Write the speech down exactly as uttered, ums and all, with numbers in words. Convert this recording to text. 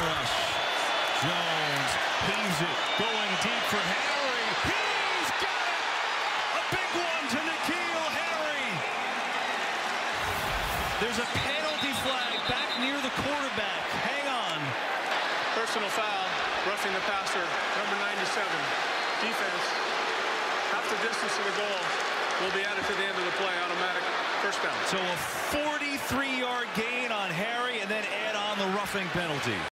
rush. Jones heaves it, going deep for Harry. He's got it! A big one to N'Keal Harry. There's a penalty flag back near the quarterback. Hang on. Personal foul, roughing the passer, number ninety-seven. Defense, half the distance to the goal will be added to the end of the play, automatic first down. So a forty-three yard gain on Harry, and then add on the roughing penalty.